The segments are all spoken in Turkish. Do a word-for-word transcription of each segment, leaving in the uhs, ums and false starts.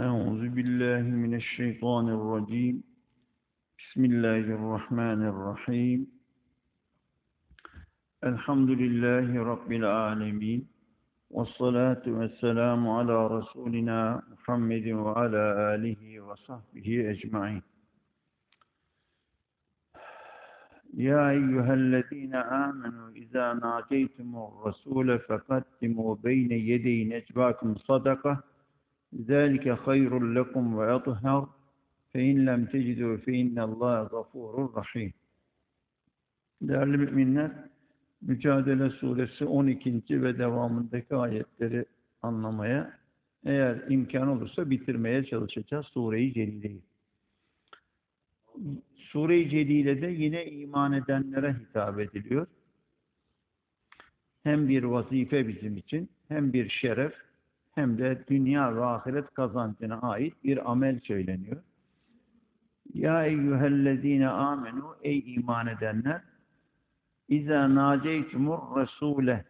Euzu billahi mineşşeytanirracim. Bismillahirrahmanirrahim. Elhamdülillahi Rabbil alemin. Vessalatu vesselamu ala Resulina Muhammedin ve ala alihi ve sahbihi ecmain. Ya eyyühellezine amenu izâ nâceytumur rasûle fekaddimu beyne yedey necvâkum sadaka. ذَٰلِكَ خَيْرٌ لَكُمْ وَيَطْهَرُ فَاِنْ لَمْ تَجِدُوا فَاِنَّ اللّٰهَ غَفُورٌ رَحِيمٌ. Değerli müminler, Mücadele Suresi on ikinci ve devamındaki ayetleri anlamaya, eğer imkan olursa bitirmeye çalışacağız Sure-i Celile'yi. Sure-i Celile'de yine iman edenlere hitap ediliyor. Hem bir vazife bizim için, hem bir şeref, hem de dünya ve ahiret kazancına ait bir amel söyleniyor. Ya eyyühellezine amenu, ey iman edenler, İzâ nâceytumur rasûle,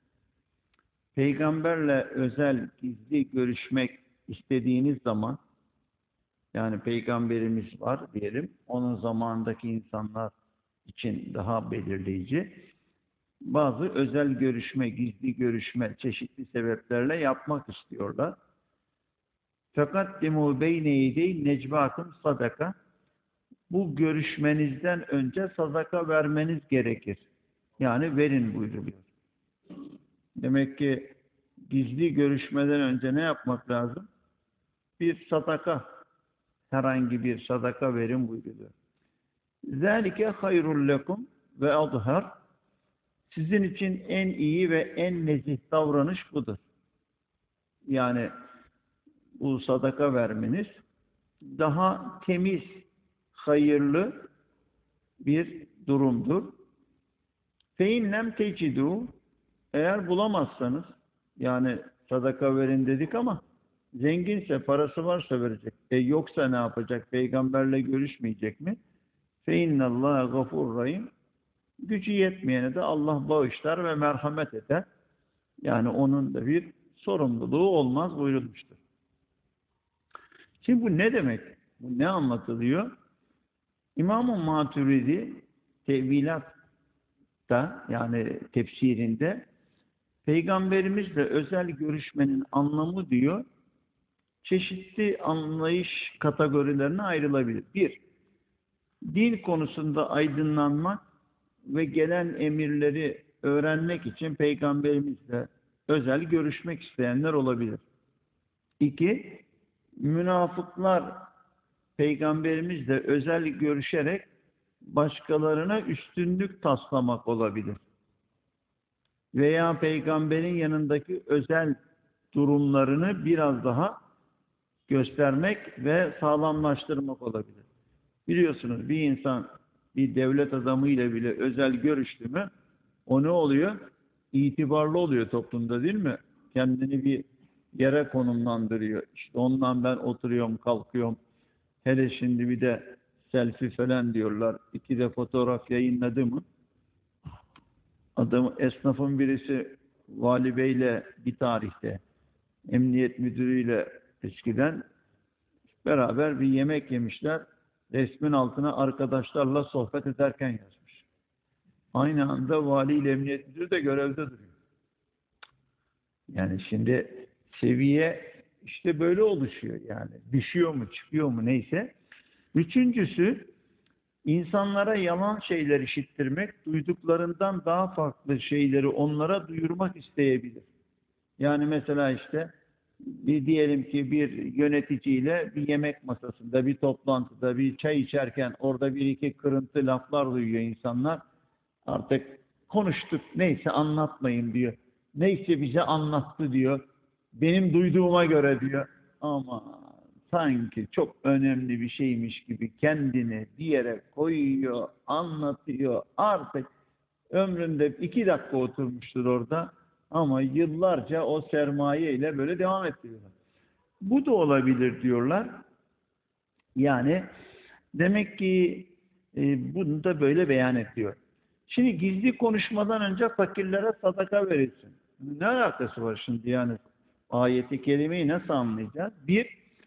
peygamberle özel gizli görüşmek istediğiniz zaman, yani peygamberimiz var diyelim, onun zamanındaki insanlar için daha belirleyici, bazı özel görüşme, gizli görüşme çeşitli sebeplerle yapmak istiyorlar. Fekaddimu beyne yedey necvâkum sadaka. Bu görüşmenizden önce sadaka vermeniz gerekir. Yani verin buyruluyor. Demek ki gizli görüşmeden önce ne yapmak lazım? Bir sadaka, herhangi bir sadaka verin buyruluyor. Zâlike hayrul lekum ve adhar. Sizin için en iyi ve en nezih davranış budur. Yani bu sadaka vermeniz daha temiz, hayırlı bir durumdur. فَاِنْ لَمْ تَجِدُوا, eğer bulamazsanız, yani sadaka verin dedik ama zenginse, parası varsa verecek. E yoksa ne yapacak? Peygamberle görüşmeyecek mi? فَاِنَّ اللّٰهَ غَفُورٌ رَحِيمٌ. Gücü yetmeyene de Allah bağışlar ve merhamet eder. Yani onun da bir sorumluluğu olmaz buyurulmuştur. Şimdi bu ne demek? Bu ne anlatılıyor? İmam-ı Maturidi tevilatta, yani tefsirinde, peygamberimizle özel görüşmenin anlamı diyor, çeşitli anlayış kategorilerine ayrılabilir. Bir, din konusunda aydınlanmak ve gelen emirleri öğrenmek için peygamberimizle özel görüşmek isteyenler olabilir. İki, münafıklar peygamberimizle özel görüşerek başkalarına üstünlük taslamak olabilir. Veya peygamberin yanındaki özel durumlarını biraz daha göstermek ve sağlamlaştırmak olabilir. Biliyorsunuz bir insan bir devlet adamı ile bile özel görüştü mü, o ne oluyor? İtibarlı oluyor toplumda, değil mi? Kendini bir yere konumlandırıyor. İşte ondan ben oturuyorum, kalkıyorum. Hele şimdi bir de selfie falan diyorlar. İki de fotoğraf yayınladı mı? Adam, esnafın birisi Vali Bey'le bir tarihte, emniyet müdürüyle eskiden beraber bir yemek yemişler. Resmin altına arkadaşlarla sohbet ederken yazmış. Aynı anda vali ile emniyet müdürü de görevde duruyor. Yani şimdi seviye işte böyle oluşuyor yani. Düşüyor mu, çıkıyor mu neyse. Üçüncüsü, insanlara yalan şeyler işittirmek, duyduklarından daha farklı şeyleri onlara duyurmak isteyebilir. Yani mesela işte bir diyelim ki bir yöneticiyle bir yemek masasında, bir toplantıda, bir çay içerken orada bir iki kırıntı laflar duyuyor insanlar. Artık konuştuk, neyse anlatmayın diyor. Neyse bize anlattı diyor. Benim duyduğuma göre diyor. Ama sanki çok önemli bir şeymiş gibi kendini bir yere koyuyor, anlatıyor. Artık ömründe iki dakika oturmuştur orada. Ama yıllarca o sermaye ile böyle devam ettiriyorlar. Bu da olabilir diyorlar. Yani demek ki e, bunu da böyle beyan ediyor. Şimdi gizli konuşmadan önce fakirlere sadaka verilsin. Ne alakası var şimdi yani? Ayeti kerimeyi nasıl anlayacağız? Bir,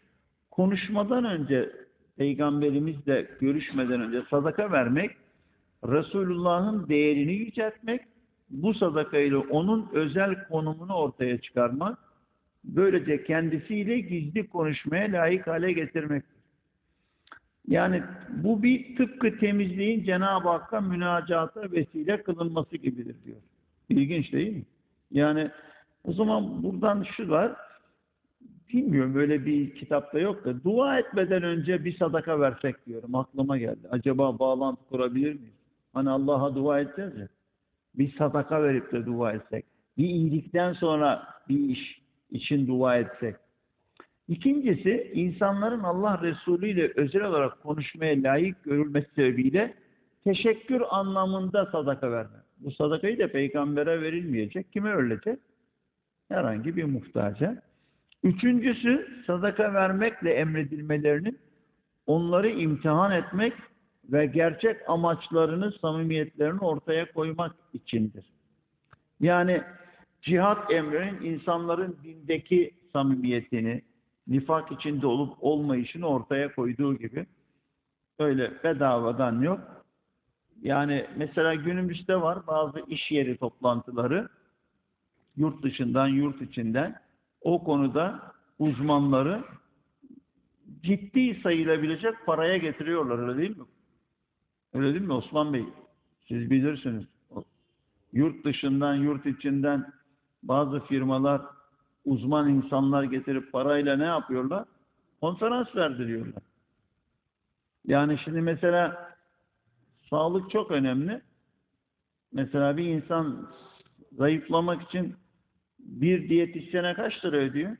konuşmadan önce, Peygamberimizle görüşmeden önce sadaka vermek, Resulullah'ın değerini yüceltmek, bu sadakayla onun özel konumunu ortaya çıkarmak, böylece kendisiyle gizli konuşmaya layık hale getirmektir. Yani bu bir tıpkı temizliğin Cenab-ı Hakk'a münacata vesile kılınması gibidir diyor. İlginç değil mi? Yani o zaman buradan şu var, bilmiyorum böyle bir kitapta yok da, dua etmeden önce bir sadaka versek diyorum, aklıma geldi. Acaba bağlantı kurabilir miyiz? Hani Allah'a dua edeceğiz ya, bir sadaka verip de dua etsek, bir iyilikten sonra bir iş için dua etsek. İkincisi, insanların Allah Resulü ile özel olarak konuşmaya layık görülmesi sebebiyle teşekkür anlamında sadaka vermek. Bu sadakayı da peygambere verilmeyecek. Kime verilecek? Herhangi bir muhtaca. Üçüncüsü, sadaka vermekle emredilmelerinin onları imtihan etmek ve gerçek amaçlarını, samimiyetlerini ortaya koymak içindir. Yani cihat emrinin insanların dindeki samimiyetini, nifak içinde olup olmayışını ortaya koyduğu gibi, öyle bedavadan yok. Yani mesela günümüzde var bazı iş yeri toplantıları, yurt dışından, yurt içinden o konuda uzmanları ciddi sayılabilecek paraya getiriyorlar, öyle değil mi? Öyle değil mi Osman Bey? Siz bilirsiniz. Yurt dışından, yurt içinden bazı firmalar uzman insanlar getirip parayla ne yapıyorlar? Konferans verdiriyorlar. Yani şimdi mesela sağlık çok önemli. Mesela bir insan zayıflamak için bir diyetisyene kaç lira ödüyor?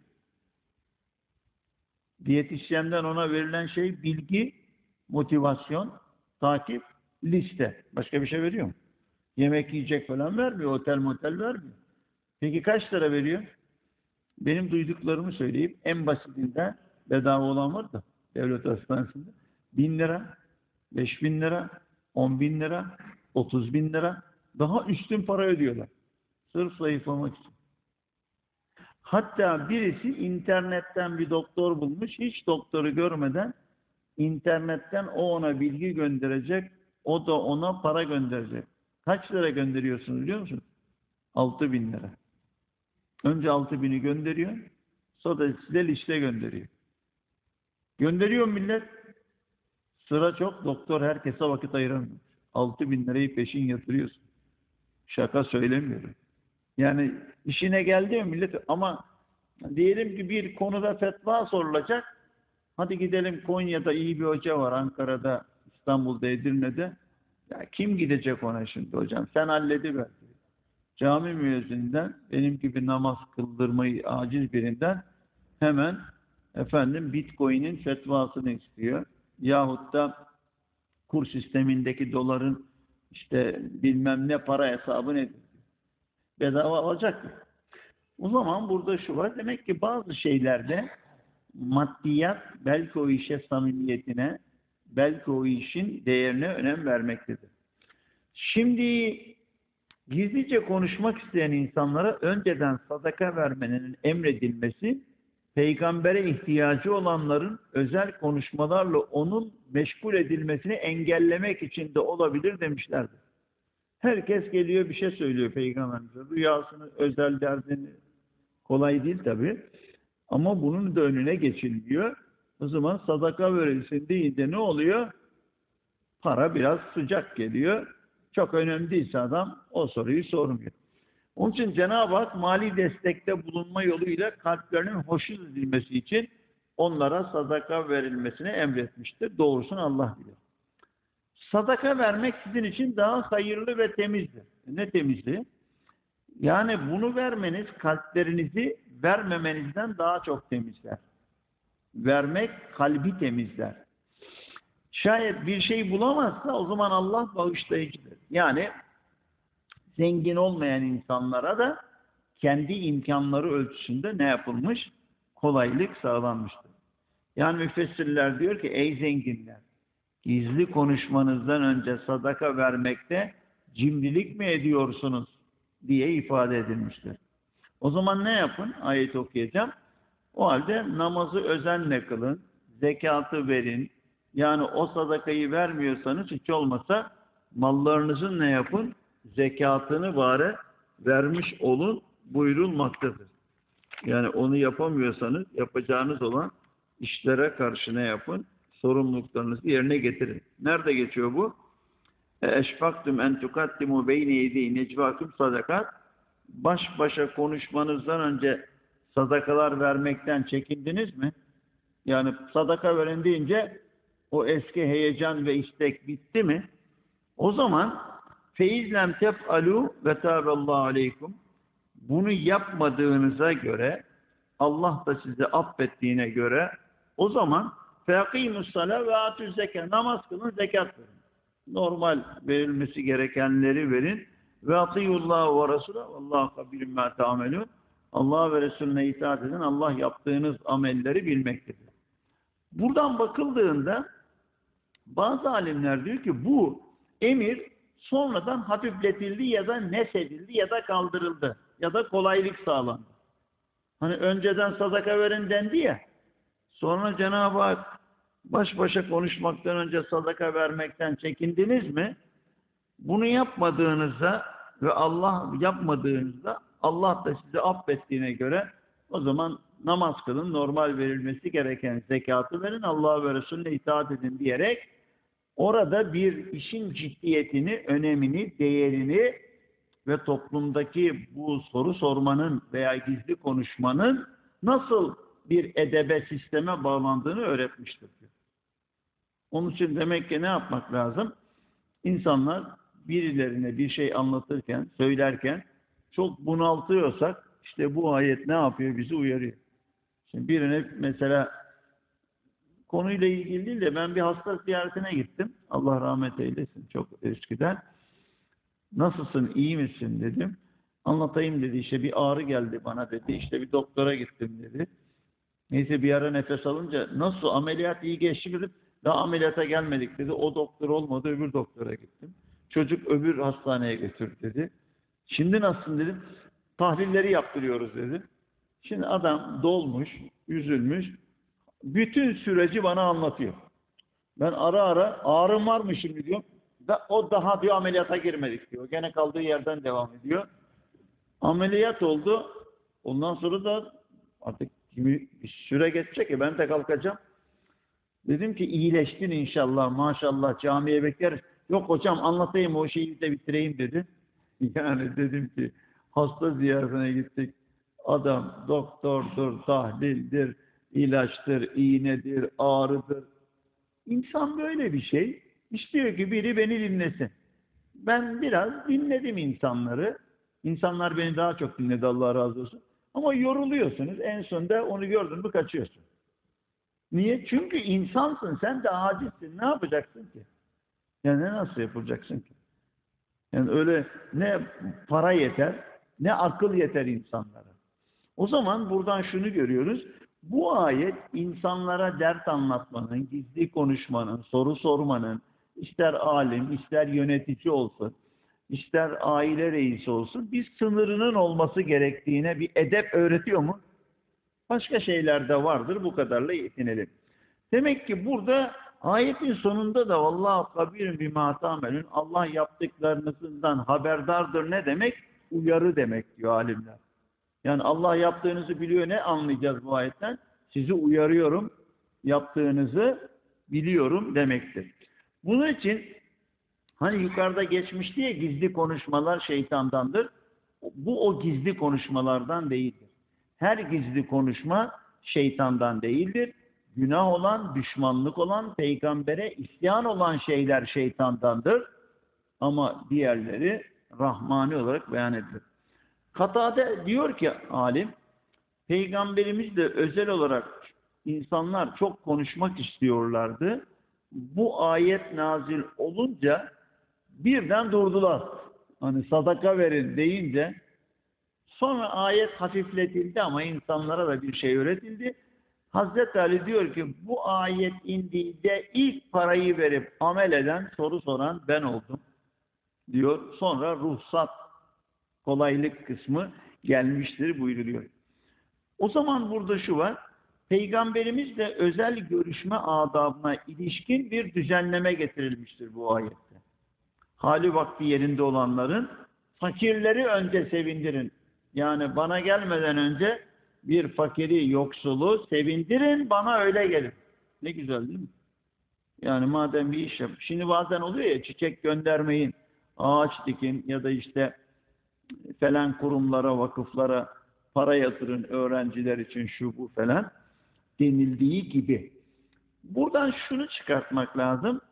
Diyetisyenden ona verilen şey bilgi, motivasyon, takip, liste. Başka bir şey veriyor mu? Yemek yiyecek falan vermiyor, otel motel vermiyor. Peki kaç lira veriyor? Benim duyduklarımı söyleyeyim. En basitinden bedava olan var da devlet hastanesinde. Bin lira, beş bin lira, on bin lira, otuz bin lira, daha üstün para ödüyorlar. Sırf zayıflamak için. Hatta birisi internetten bir doktor bulmuş. Hiç doktoru görmeden internetten o ona bilgi gönderecek. O da ona para gönderecek. Kaç lira gönderiyorsunuz biliyor musunuz? Altı bin lira. Önce altı bini gönderiyor. Sonra da size liste gönderiyor. Gönderiyor millet. Sıra çok. Doktor herkese vakit ayıramıyor. Altı bin lirayı peşin yatırıyorsun. Şaka söylemiyorum. Yani işine geldi mi millet, ama diyelim ki bir konuda fetva sorulacak. Hadi gidelim, Konya'da iyi bir hoca var, Ankara'da, İstanbul'da, Edirne'de. Ya kim gidecek ona şimdi hocam? Sen hallediver. Cami müezzininden, benim gibi namaz kıldırmayı aciz birinden hemen efendim Bitcoin'in fetvasını istiyor. Yahut da kur sistemindeki doların işte bilmem ne para hesabı nedir? Bedava alacak mı? O zaman burada şu var. Demek ki bazı şeylerde maddiyat belki o işe samimiyetine, belki o işin değerine önem vermektedir. Şimdi gizlice konuşmak isteyen insanlara önceden sadaka vermenin emredilmesi, peygambere ihtiyacı olanların özel konuşmalarla onun meşgul edilmesini engellemek için de olabilir demişlerdir. Herkes geliyor bir şey söylüyor peygamberimize. Rüyasını, özel derdini, kolay değil tabii. Ama bunun da önüne geçiliyor. O zaman sadaka verilsin deyince ne oluyor? Para biraz sıcak geliyor. Çok önemli değilse adam o soruyu sormuyor. Onun için Cenab-ı Hak mali destekte bulunma yoluyla kalplerinin hoşnut edilmesi için onlara sadaka verilmesini emretmiştir. Doğrusunu Allah bilir. Sadaka vermek sizin için daha hayırlı ve temizdir. Ne temizliği? Yani bunu vermeniz kalplerinizi vermemenizden daha çok temizler. Vermek kalbi temizler. Şayet bir şey bulamazsa o zaman Allah bağışlayıcıdır. Yani zengin olmayan insanlara da kendi imkanları ölçüsünde ne yapılmış? Kolaylık sağlanmıştır. Yani müfessirler diyor ki ey zenginler, gizli konuşmanızdan önce sadaka vermekte cimrilik mi ediyorsunuz diye ifade edilmiştir. O zaman ne yapın? Ayet okuyacağım. O halde namazı özenle kılın, zekatı verin. Yani o sadakayı vermiyorsanız hiç olmasa mallarınızın ne yapın? Zekatını bari vermiş olun buyurulmaktadır. Yani onu yapamıyorsanız yapacağınız olan işlere karşı ne yapın? Sorumluluklarınızı yerine getirin. Nerede geçiyor bu? Eşfaktum en tukaddimu beyne yedi necvakum sadakat. Baş başa konuşmanızdan önce sadakalar vermekten çekindiniz mi? Yani sadaka verin deyince o eski heyecan ve istek bitti mi? O zaman feizlem tef'alu ve tâbellâhu aleykum. Bunu yapmadığınıza göre, Allah da sizi affettiğine göre, o zaman feakimus salâ ve atüz zekâ. Namaz kılın, zekat verin. Normal verilmesi gerekenleri verin. Ve atiyullah ve Resulü vallahu habirum ma ta'melun. Allah ve Resulüne itaat edin. Allah yaptığınız amelleri bilmektedir. Buradan bakıldığında bazı alimler diyor ki bu emir sonradan hafifletildi ya da nesedildi ya da kaldırıldı ya da kolaylık sağlandı. Hani önceden sadaka verin dendi ya, sonra Cenab-ı Hak baş başa konuşmaktan önce sadaka vermekten çekindiniz mi? Bunu yapmadığınızda ve Allah yapmadığınızda Allah da sizi affettiğine göre o zaman namaz kılın, normal verilmesi gereken zekatı verin, Allah'a ve Resulüne itaat edin diyerek orada bir işin ciddiyetini, önemini, değerini ve toplumdaki bu soru sormanın veya gizli konuşmanın nasıl bir edebe, sisteme bağlandığını öğretmiştir. Onun için demek ki ne yapmak lazım? İnsanlar birilerine bir şey anlatırken, söylerken çok bunaltıyorsak işte bu ayet ne yapıyor? Bizi uyarıyor. Şimdi birine mesela konuyla ilgili değil de ben bir hasta ziyaretine gittim. Allah rahmet eylesin çok eskiden. Nasılsın, iyi misin dedim. Anlatayım dedi. İşte bir ağrı geldi bana dedi. İşte bir doktora gittim dedi. Neyse bir ara nefes alınca nasıl ameliyat iyi geçti dedim. Daha ameliyata gelmedik dedi. O doktor olmadı, öbür doktora gittim. Çocuk öbür hastaneye götür dedi. Şimdi nasılsın dedim. Tahlilleri yaptırıyoruz dedi. Şimdi adam dolmuş, üzülmüş. Bütün süreci bana anlatıyor. Ben ara ara ağrım var mı şimdi diyorum. Da, o daha diyor ameliyata girmedik diyor. Gene kaldığı yerden devam ediyor. Ameliyat oldu. Ondan sonra da artık bir süre geçecek ya ben de kalkacağım. Dedim ki iyileştin inşallah maşallah camiye bekleriz. Yok hocam anlatayım o şeyi de bitireyim dedi. Yani dedim ki hasta ziyaretine gittik. Adam doktordur, tahlildir, ilaçtır, iğnedir, ağrıdır. İnsan böyle bir şey. İstiyor ki biri beni dinlesin. Ben biraz dinledim insanları. İnsanlar beni daha çok dinledi Allah razı olsun. Ama yoruluyorsunuz. En sonunda onu gördün mü kaçıyorsun. Niye? Çünkü insansın. Sen de acizsin. Ne yapacaksın ki? Yani nasıl yapacaksın ki? Yani öyle ne para yeter, ne akıl yeter insanlara. O zaman buradan şunu görüyoruz. Bu ayet insanlara dert anlatmanın, gizli konuşmanın, soru sormanın, ister alim, ister yönetici olsun, ister aile reisi olsun, bir sınırının olması gerektiğine bir edep öğretiyor mu? Başka şeyler de vardır. Bu kadarla yetinelim. Demek ki burada ayetin sonunda da vallahu habirun bima ta'melun Allah yaptıklarınızdan haberdardır ne demek? Uyarı demek diyor alimler. Yani Allah yaptığınızı biliyor ne anlayacağız bu ayetten? Sizi uyarıyorum, yaptığınızı biliyorum demektir. Bunun için hani yukarıda geçmişti ya gizli konuşmalar şeytandandır. Bu o gizli konuşmalardan değildir. Her gizli konuşma şeytandan değildir. Günah olan, düşmanlık olan, peygambere isyan olan şeyler şeytandandır. Ama diğerleri rahmani olarak beyan edilir. Katade diyor ki alim, Peygamberimiz de özel olarak insanlar çok konuşmak istiyorlardı. Bu ayet nazil olunca birden durdular. Hani sadaka verin deyince sonra ayet hafifletildi ama insanlara da bir şey öğretildi. Hazreti Ali diyor ki bu ayet indiğinde ilk parayı verip amel eden, soru soran ben oldum diyor. Sonra ruhsat, kolaylık kısmı gelmiştir buyuruluyor. O zaman burada şu var. Peygamberimiz de özel görüşme adabına ilişkin bir düzenleme getirilmiştir bu ayette. Hali vakti yerinde olanların fakirleri önce sevindirin. Yani bana gelmeden önce bir fakiri, yoksulu sevindirin, bana öyle gelin. Ne güzel değil mi? Yani madem bir iş yap. Şimdi bazen oluyor ya, çiçek göndermeyin, ağaç dikin ya da işte falan kurumlara, vakıflara para yatırın öğrenciler için şu bu falan denildiği gibi. Buradan şunu çıkartmak lazım.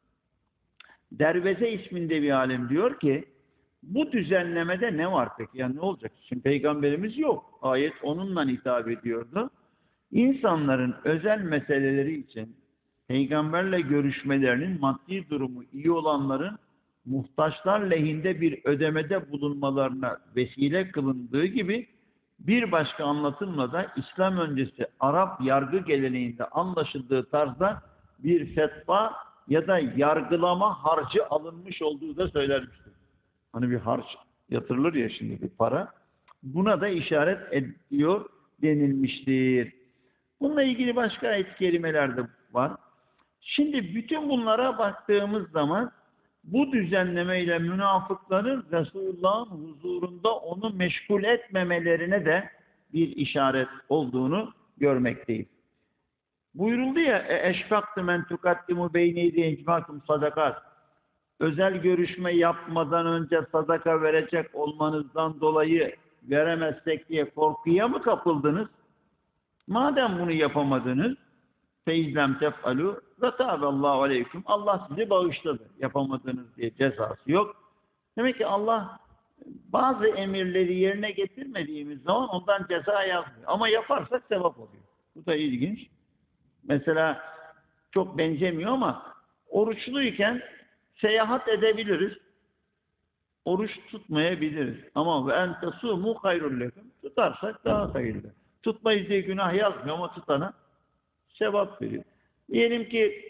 Derveze isminde bir alim diyor ki, bu düzenlemede ne var peki? Yani ne olacak? Şimdi peygamberimiz yok. Ayet onunla hitap ediyordu. İnsanların özel meseleleri için peygamberle görüşmelerinin maddi durumu iyi olanların muhtaçlar lehinde bir ödemede bulunmalarına vesile kılındığı gibi bir başka anlatımla da İslam öncesi Arap yargı geleneğinde anlaşıldığı tarzda bir fetva ya da yargılama harcı alınmış olduğu da söylenmiştir. Hani bir harç yatırılır ya şimdi, bir para. Buna da işaret ediyor denilmiştir. Bununla ilgili başka ayet-i kerimeler de var. Şimdi bütün bunlara baktığımız zaman bu düzenlemeyle münafıkların Resulullah'ın huzurunda onu meşgul etmemelerine de bir işaret olduğunu görmekteyiz. Buyuruldu ya, eşfaktı men tukaddimu beyneydi encmakum sadakat. Özel görüşme yapmadan önce sadaka verecek olmanızdan dolayı veremezsek diye korkuya mı kapıldınız? Madem bunu yapamadınız, feizlem tef'alu gatâbellâhu aleyküm. Allah sizi bağışladı. Yapamadınız diye cezası yok. Demek ki Allah bazı emirleri yerine getirmediğimiz zaman ondan ceza yazmıyor. Ama yaparsak sevap oluyor. Bu da ilginç. Mesela çok benzemiyor ama oruçluyken seyahat edebiliriz. Oruç tutmayabiliriz. Ama ve en tesûmû hayrul lekum. Tutarsak daha hayırlı. Tutmayız diye günah yazmıyor ama tutana sevap veriyor. Diyelim ki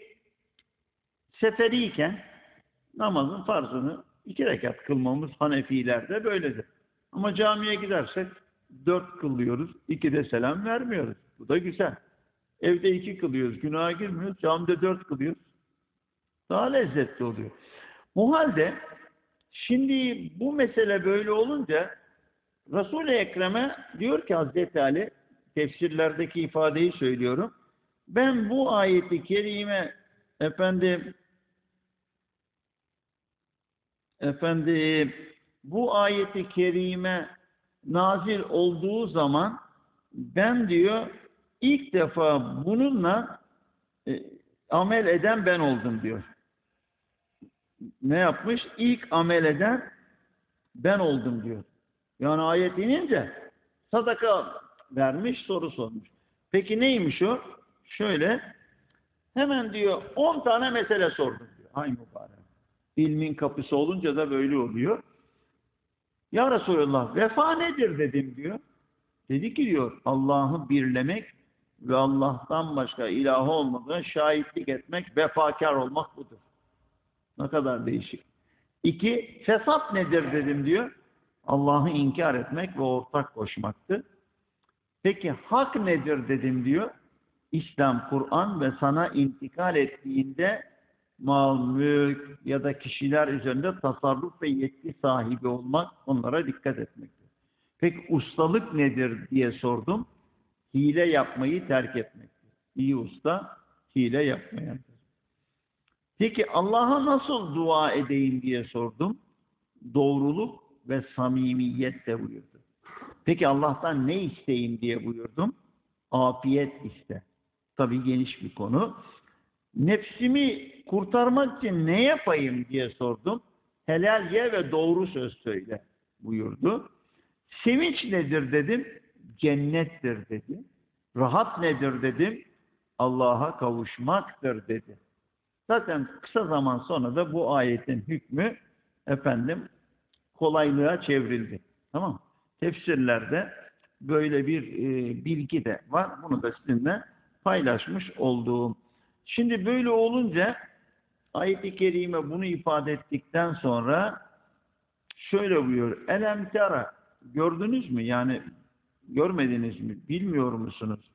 seferiyken namazın farzını iki rekat kılmamız Hanefilerde böyledir. Ama camiye gidersek dört kılıyoruz, iki de selam vermiyoruz. Bu da güzel. Evde iki kılıyoruz, günaha girmiyoruz. Camide dört kılıyoruz. Daha lezzetli oluyor. O halde şimdi bu mesele böyle olunca Resul-i Ekrem'e diyor ki Hazreti Ali, tefsirlerdeki ifadeyi söylüyorum. Ben bu ayeti kerime efendim efendim bu ayeti kerime nazil olduğu zaman ben diyor ilk defa bununla e, amel eden ben oldum diyor. Ne yapmış? İlk amel eden ben oldum diyor. Yani ayet inince sadaka vermiş, soru sormuş. Peki neymiş o? Şöyle, hemen diyor on tane mesele sordum diyor. Hay mübarek. İlmin kapısı olunca da böyle oluyor. Ya Resulallah, vefa nedir dedim diyor. Dedi ki diyor, Allah'ı birlemek ve Allah'tan başka ilahı olmadığına şahitlik etmek, vefakar olmak budur. Ne kadar değişik. İki, fesat nedir dedim diyor. Allah'ı inkar etmek ve ortak koşmaktır. Peki hak nedir dedim diyor. İslam, Kur'an ve sana intikal ettiğinde mal, mülk ya da kişiler üzerinde tasarruf ve yetki sahibi olmak, onlara dikkat etmektir. Peki ustalık nedir diye sordum. Hile yapmayı terk etmektir. İyi usta hile yapmayandır. Peki Allah'a nasıl dua edeyim diye sordum. Doğruluk ve samimiyet de buyurdu. Peki Allah'tan ne isteyeyim diye buyurdum. Afiyet iste. Tabii geniş bir konu. Nefsimi kurtarmak için ne yapayım diye sordum. Helal ye ve doğru söz söyle buyurdu. Sevinç nedir dedim. Cennettir dedi. Rahat nedir dedim. Allah'a kavuşmaktır dedi. Zaten kısa zaman sonra da bu ayetin hükmü efendim kolaylığa çevrildi. Tamam mı? Tefsirlerde böyle bir e, bilgi de var. Bunu da sizinle paylaşmış olduğum. Şimdi böyle olunca ayet-i kerime bunu ifade ettikten sonra şöyle buyuruyor. Elem tera, gördünüz mü? Yani görmediniz mi? Bilmiyor musunuz?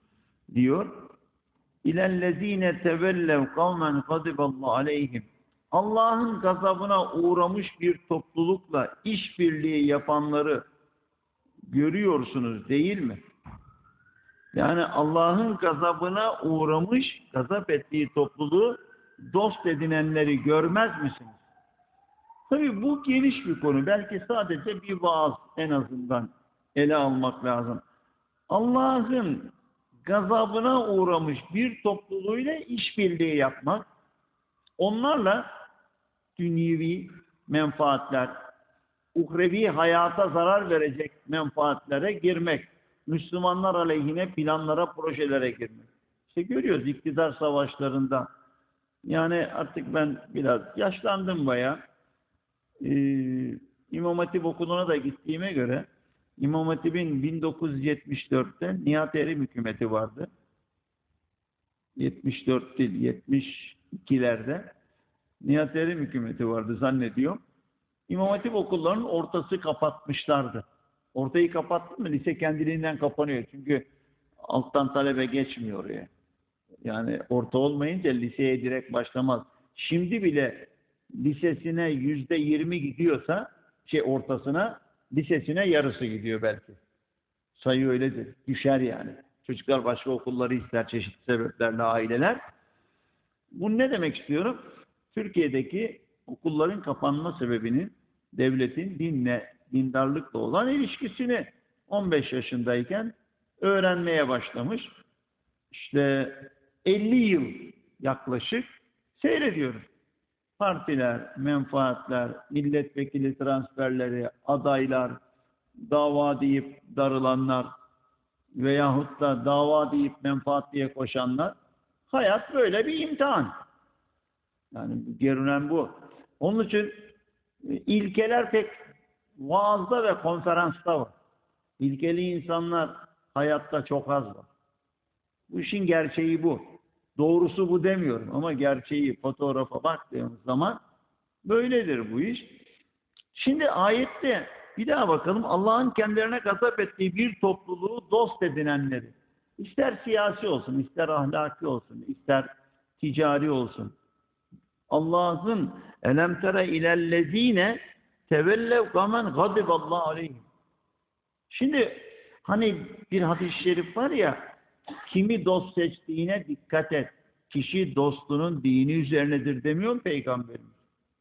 diyor. İlellezine tevellev kavmen gadiballahu aleyhim. Allah'ın gazabına uğramış bir toplulukla işbirliği yapanları görüyorsunuz değil mi? Yani Allah'ın gazabına uğramış, gazap ettiği topluluğu dost edinenleri görmez misiniz? Tabii bu geniş bir konu. Belki sadece bir vaaz en azından ele almak lazım. Allah'ın gazabına uğramış bir topluluğuyla işbirliği yapmak, onlarla dünyevi menfaatler, uhrevi hayata zarar verecek menfaatlere girmek, Müslümanlar aleyhine planlara, projelere girmek. İşte görüyoruz iktidar savaşlarında. Yani artık ben biraz yaşlandım bayağı. Ee, İmam Hatip okuluna da gittiğime göre İmam Hatip'in bin dokuz yüz yetmiş dörtte Nihat Erim hükümeti vardı. yetmiş dört değil, yetmiş ikilerde Nihat Erim hükümeti vardı zannediyorum. İmam Hatip okullarının ortası kapatmışlardı. Ortayı kapattın mı lise kendiliğinden kapanıyor. Çünkü alttan talebe geçmiyor oraya. Yani orta olmayınca liseye direkt başlamaz. Şimdi bile lisesine yüzde yirmi gidiyorsa, şey ortasına, lisesine yarısı gidiyor belki. Sayı öyledir. Düşer yani. Çocuklar başka okulları ister çeşitli sebeplerle aileler. Bu ne demek istiyorum? Türkiye'deki okulların kapanma sebebinin devletin dinle, dindarlıkla olan ilişkisini on beş yaşındayken öğrenmeye başlamış. İşte elli yıl yaklaşık seyrediyoruz. Partiler, menfaatler, milletvekili transferleri, adaylar, dava deyip darılanlar veyahut da dava deyip menfaat diye koşanlar. Hayat böyle bir imtihan. Yani görünen bu. Onun için ilkeler pek vaazda ve konferansta var. İlkeli insanlar hayatta çok az var. Bu işin gerçeği bu. Doğrusu bu demiyorum ama gerçeği fotoğrafa baktığımız zaman böyledir bu iş. Şimdi ayette bir daha bakalım Allah'ın kendilerine gazap ettiği bir topluluğu dost edinenleri. İster siyasi olsun, ister ahlaki olsun, ister ticari olsun. Allah'ın elem tere ilellezine tevellev kamen gadiballahu aleyhim. Şimdi hani bir hadis-i şerif var ya, kimi dost seçtiğine dikkat et. Kişi dostunun dini üzerinedir demiyor mu Peygamberimiz?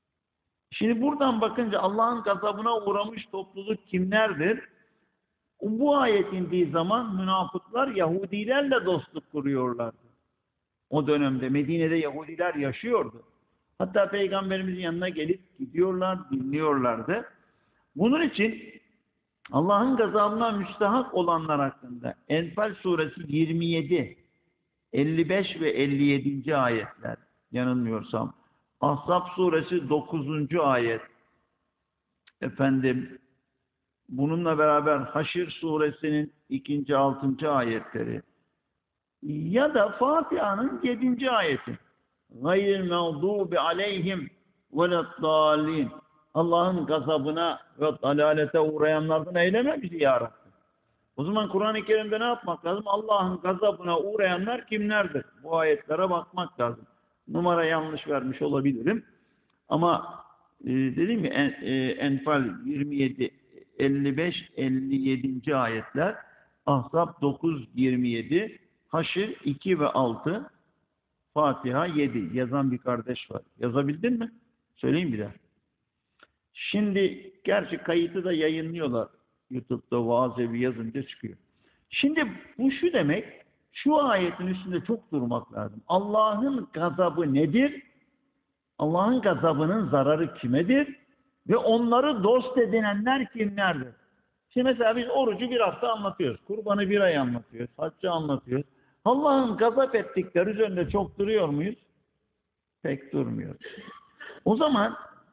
Şimdi buradan bakınca Allah'ın gazabına uğramış topluluk kimlerdir? Bu ayet indiği zaman münafıklar Yahudilerle dostluk kuruyorlardı. O dönemde Medine'de Yahudiler yaşıyordu. Hatta Peygamberimizin yanına gelip gidiyorlar, dinliyorlardı. Bunun için Allah'ın gazabına müstahak olanlar hakkında Enfal suresi yirmi yedi, elli beş ve elli yedinci ayetler yanılmıyorsam. Ahzab suresi dokuzuncu ayet. Efendim bununla beraber Haşr suresinin ikinci altıncı ayetleri ya da Fatiha'nın yedinci ayeti. Gayril mağdubi aleyhim veleddallin. Allah'ın gazabına ve dalalete uğrayanlardan eyleme bizi ya Rabbi. O zaman Kur'an-ı Kerim'de ne yapmak lazım? Allah'ın gazabına uğrayanlar kimlerdir? Bu ayetlere bakmak lazım. Numara yanlış vermiş olabilirim. Ama e, dediğim gibi en, e, Enfal yirmi yedi, elli beş, elli yedinci ayetler, Ahzab dokuz, yirmi yedi, Haşr iki ve altı, Fatiha yedi. Yazan bir kardeş var. Yazabildin mi? Söyleyeyim bir daha. Şimdi gerçi kayıtı da yayınlıyorlar. YouTube'da vaaz evi yazınca çıkıyor. Şimdi bu şu demek, şu ayetin üstünde çok durmak lazım. Allah'ın gazabı nedir? Allah'ın gazabının zararı kimedir? Ve onları dost edinenler kimlerdir? Şimdi mesela biz orucu bir hafta anlatıyoruz. Kurbanı bir ay anlatıyoruz. Haccı anlatıyoruz. Allah'ın gazap ettikleri üzerinde çok duruyor muyuz? Pek durmuyoruz. O zaman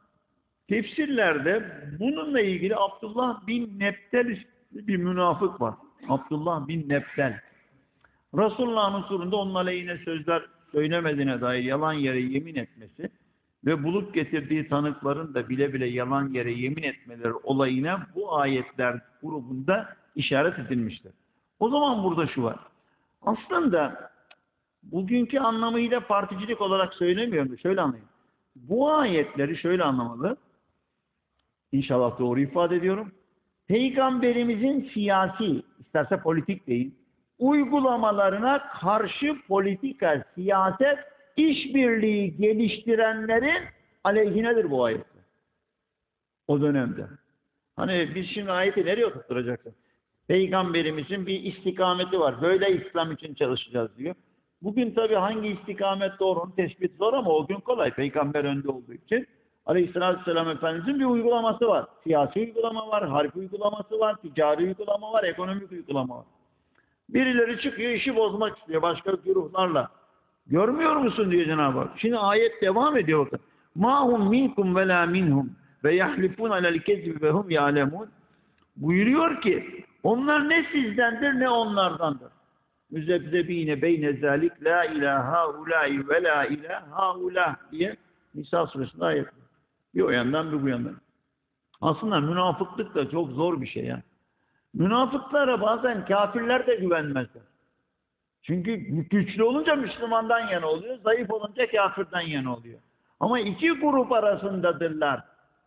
tefsirlerde bununla ilgili Abdullah bin Nebtel isimli bir münafık var. Abdullah bin Nebtel. Resulullah'ın huzurunda onun aleyhine sözler söylemediğine dair yalan yere yemin etmesi ve bulup getirdiği tanıkların da bile bile yalan yere yemin etmeleri olayına bu ayetler grubunda işaret edilmiştir. O zaman burada şu var. Aslında bugünkü anlamıyla particilik olarak söylemiyorum. Şöyle anlayın. Bu ayetleri şöyle anlamalı. İnşallah doğru ifade ediyorum. Peygamberimizin siyasi, isterse politik değil, uygulamalarına karşı politika, siyaset, işbirliği geliştirenlerin aleyhinedir bu ayetler. O dönemde. Hani biz şimdi ayeti nereye oturtacaksın? Peygamberimizin bir istikameti var. Böyle İslam için çalışacağız diyor. Bugün tabii hangi istikamet doğru onun tespit zor ama o gün kolay. Peygamber önde olduğu için. Aleyhisselatü Vesselam Efendimizin bir uygulaması var. Siyasi uygulama var, harp uygulaması var, ticari uygulama var, ekonomik uygulama var. Birileri çıkıyor işi bozmak istiyor başka güruhlarla. Görmüyor musun diyor Cenab-ı Hak. Şimdi ayet devam ediyor bakın. مَا هُمْ مِنْكُمْ وَلَا مِنْهُمْ وَيَحْلِفُونَ عَلَى الْكَذِبِ وَهُمْ يَعْلَمُونَ. Buyuruyor ki onlar ne sizdendir ne onlardandır. Müzebzebine beyne zalik la ilaha ulai ve la ilaha ulah diye Nisa suresinde ayet. Bir o yandan bir bu yandan. Aslında münafıklık da çok zor bir şey ya. Münafıklara bazen kafirler de güvenmezler. Çünkü güçlü olunca Müslümandan yana oluyor, zayıf olunca kafirden yana oluyor. Ama iki grup arasındadırlar.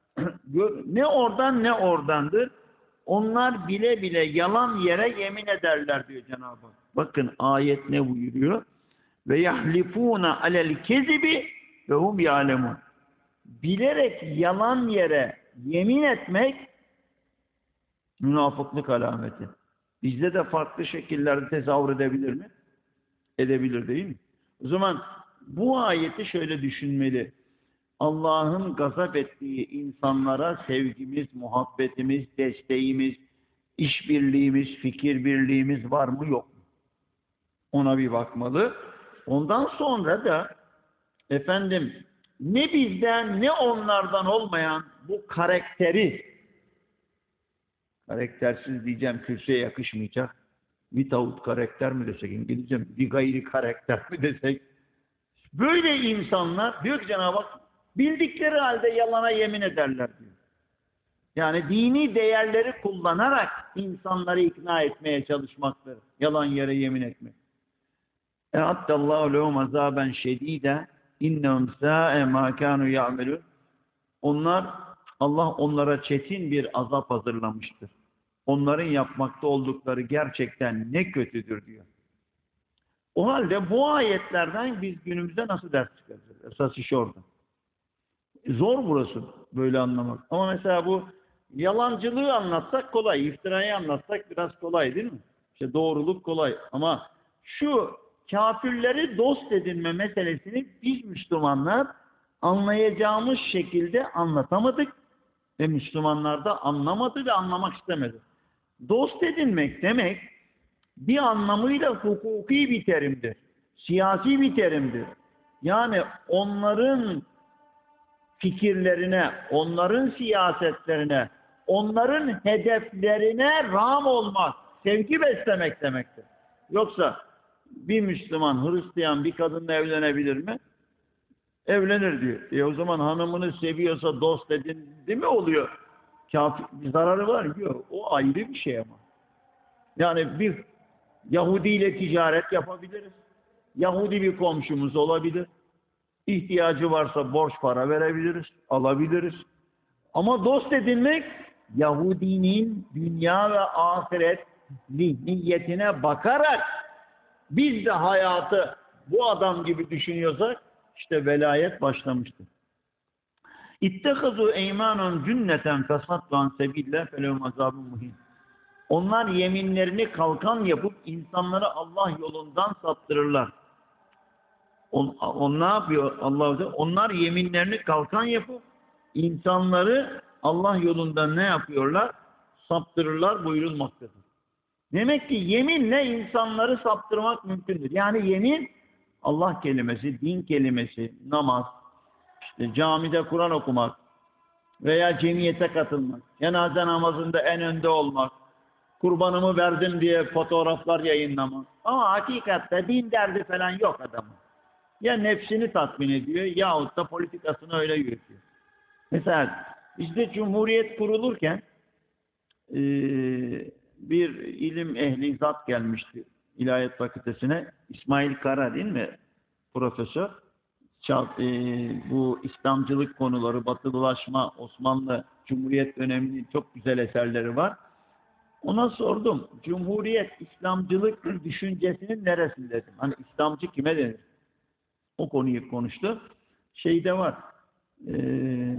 Ne oradan ne oradandır. Onlar bile bile yalan yere yemin ederler diyor Cenab-ı Hak. Bakın ayet ne buyuruyor? Ve yahlifuna alel kezibi ve hum ya'lemun. Bilerek yalan yere yemin etmek münafıklık alameti. Bizde de farklı şekillerde tezahür edebilir mi? Edebilir değil mi? O zaman bu ayeti şöyle düşünmeli. Allah'ın gazap ettiği insanlara sevgimiz, muhabbetimiz, desteğimiz, işbirliğimiz, fikir birliğimiz var mı yok mu? Ona bir bakmalı. Ondan sonra da efendim ne bizden ne onlardan olmayan bu karakteri, karaktersiz diyeceğim kürsüye yakışmayacak. Without karakter mi desek İngilizce mi? Bir gayri karakter mi desek? Böyle insanlar diyor ki Cenab-ı Hak bildikleri halde yalana yemin ederler diyor. Yani dini değerleri kullanarak insanları ikna etmeye çalışmaktır. Yalan yere yemin etmek. E'addallahu lehum azaben şedide innehum sâ'e mâ kânû ya'melûn. Onlar, Allah onlara çetin bir azap hazırlamıştır. Onların yapmakta oldukları gerçekten ne kötüdür diyor. O halde bu ayetlerden biz günümüzde nasıl ders çıkaracağız? Esas iş orada. Zor burası böyle anlamak. Ama mesela bu yalancılığı anlatsak kolay, iftirayı anlatsak biraz kolay değil mi? İşte doğruluk kolay. Ama şu kafirleri dost edinme meselesini biz Müslümanlar anlayacağımız şekilde anlatamadık ve Müslümanlar da anlamadı ve anlamak istemedi. Dost edinmek demek bir anlamıyla hukuki bir terimdir. Siyasi bir terimdir. Yani onların fikirlerine, onların siyasetlerine, onların hedeflerine rağm olmak, sevgi beslemek demektir. Yoksa bir Müslüman, Hristiyan bir kadınla evlenebilir mi? Evlenir diyor. E o zaman hanımını seviyorsa dost edindi mi oluyor? Kafir, bir zararı var mı? Yok. O ayrı bir şey ama. Yani bir Yahudi ile ticaret yapabiliriz. Yahudi bir komşumuz olabilir. İhtiyacı varsa borç para verebiliriz, alabiliriz. Ama dost edinmek Yahudinin dünya ve ahiret niyetine bakarak biz de hayatı bu adam gibi düşünüyorsak işte velayet başlamıştır. İttehazu eymanun cünneten fesattu an sebillah felehum azabun muhin. Onlar yeminlerini kalkan yapıp insanları Allah yolundan saptırırlar. On, on ne yapıyor Allah? Onlar yeminlerini kalkan yapıp insanları Allah yolundan ne yapıyorlar? Saptırırlar buyurulmaktadır. Demek ki yeminle insanları saptırmak mümkündür. Yani yemin Allah kelimesi, din kelimesi, namaz, işte camide Kur'an okumak veya cemiyete katılmak, cenaze namazında en önde olmak, kurbanımı verdim diye fotoğraflar yayınlamak. Ama hakikatte din derdi falan yok adamın. Ya nefsini tatmin ediyor yahut da politikasını öyle yürütüyor. Mesela bizde Cumhuriyet kurulurken e, bir ilim ehli zat gelmişti. İlahiyat Fakültesine. İsmail Kara değil mi? Profesör. Çal, e, bu İslamcılık konuları, Batılılaşma, Osmanlı Cumhuriyet döneminin çok güzel eserleri var. Ona sordum. Cumhuriyet, İslamcılık düşüncesinin neresinde dedim. Hani İslamcı kime denir? O konuyu konuştu. Şeyde var. Eee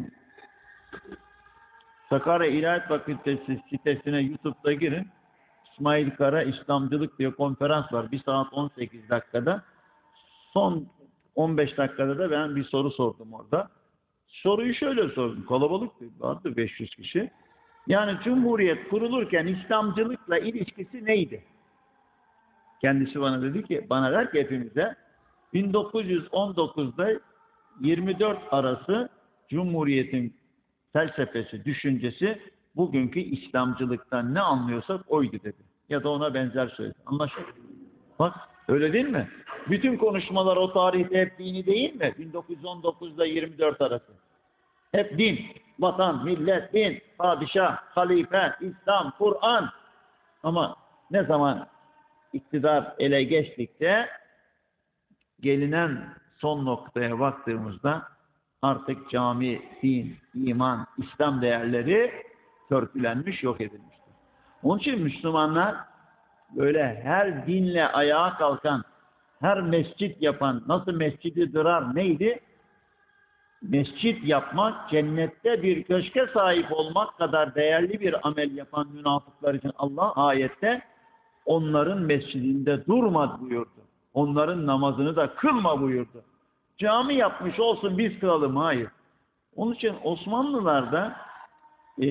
Sakarya İlahiyat Fakültesi sitesine YouTube'da girin. İsmail Kara İslamcılık diye konferans var. bir saat on sekiz dakikada. Son on beş dakikada da ben bir soru sordum orada. Soruyu şöyle sordum. Kalabalık vardı, beş yüz kişi. Yani Cumhuriyet kurulurken İslamcılıkla ilişkisi neydi? Kendisi bana dedi ki, bana der ki hepimize bin dokuz yüz on dokuzda yirmi dört arası Cumhuriyet'in felsefesi, düşüncesi bugünkü İslamcılıktan ne anlıyorsak oydu dedi. Ya da ona benzer söyledi. Anlaşıldı. Bak öyle değil mi? Bütün konuşmalar o tarihte hep dini değil mi? bin dokuz yüz on dokuzda yirmi dört arası. Hep din, vatan, millet, din, padişah, halife, İslam, Kur'an. Ama ne zaman iktidar ele geçtikçe gelinen son noktaya baktığımızda artık cami, din, iman, İslam değerleri törpülenmiş, yok edilmiştir. Onun için Müslümanlar böyle her dinle ayağa kalkan, her mescit yapan, nasıl mescidi dırar neydi? Mescit yapmak, cennette bir köşke sahip olmak kadar değerli bir amel yapan münafıklar için Allah ayette onların mescidinde durma buyurdu. Onların namazını da kılma buyurdu. Cami yapmış olsun biz kılalım. Hayır. Onun için Osmanlılar'da e,